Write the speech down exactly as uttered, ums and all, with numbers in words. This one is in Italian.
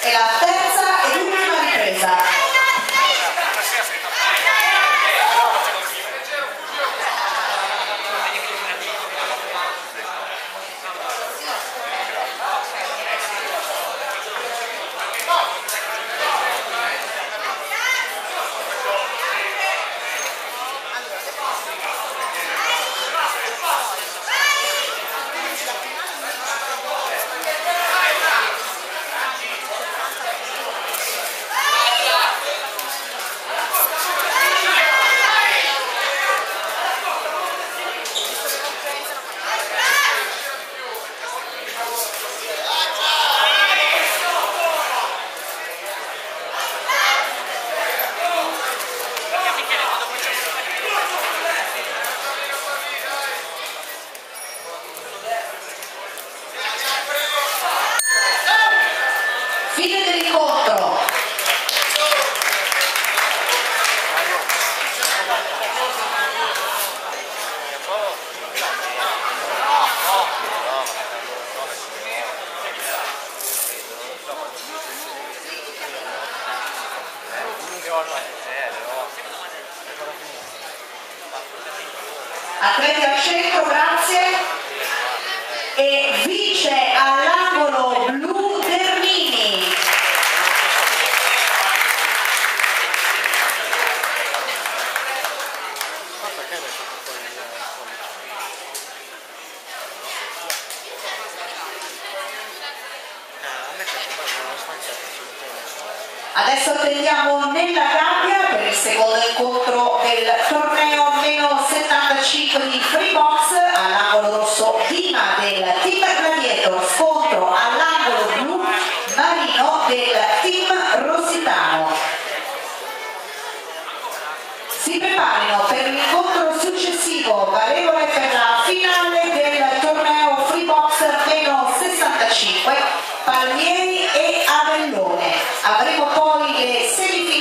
È la terza ed ultima ripresa. Fine dell'incontro. Atleti al centro, grazie. E vince all'angolo blu Termini. Adesso attendiamo nella gabbia per il secondo incontro del torneo meno settantacinque di Free Box, all'angolo rosso Dima del Team Gladiator contro all'angolo blu Marino del Team Rositano. Si preparino per l'incontro successivo valevole per la finale del torneo Free Box meno sessantacinque Palmieri e Avellone. Avremo poi le semifinali